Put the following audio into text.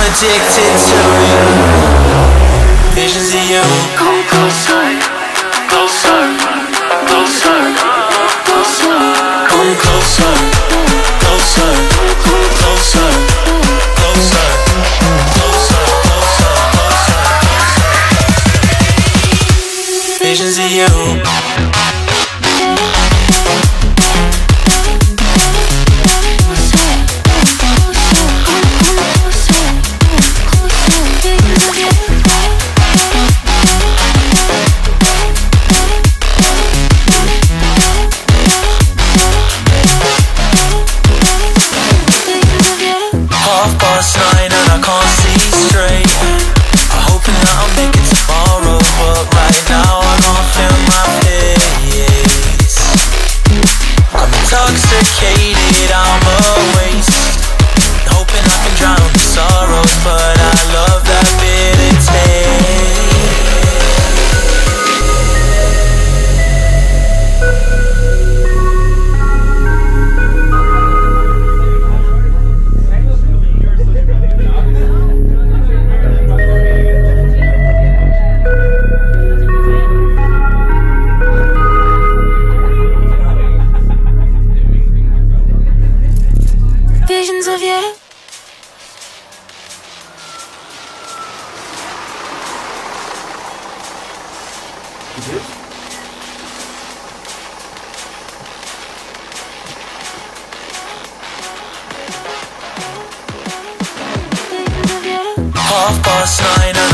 addicted to you. Visions of you. Come closer, closer, closer, closer. Come closer, closer, closer, closer, closer, closer, closer. Visions of you. Intoxicated, I'm a waste, hoping I can drown the sorrows, but I love that bitter visions of you. Half past 9.